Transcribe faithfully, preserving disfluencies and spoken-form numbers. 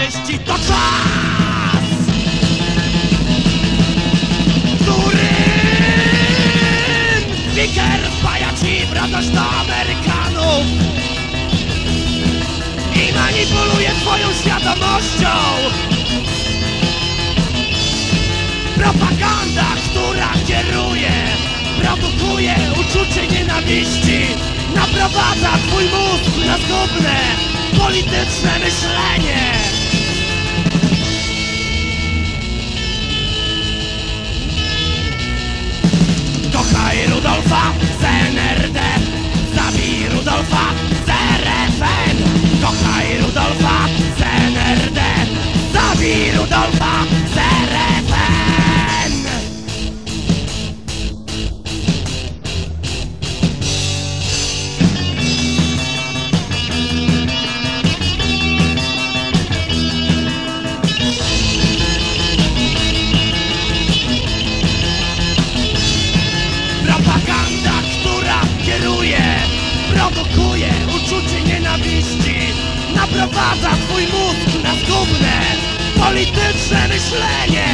nienawiści. To czas, którym speaker wpaja ci w radość do Amerykanów i manipuluje twoją świadomością. Propaganda, która kieruje, produkuje uczucie nienawiści, naprowadza twój mózg na zgubne, polityczne myślenie. Kochaj Rudolfa z N R D, zabij Rudolfa z R F N. Kochaj Rudolfa z N R D, zabij Rudolfa z R F N. Propaganda, która kieruje, produkuje uczucie nienawiści, naprowadza twój mózg na zgubne, polityczne myślenie.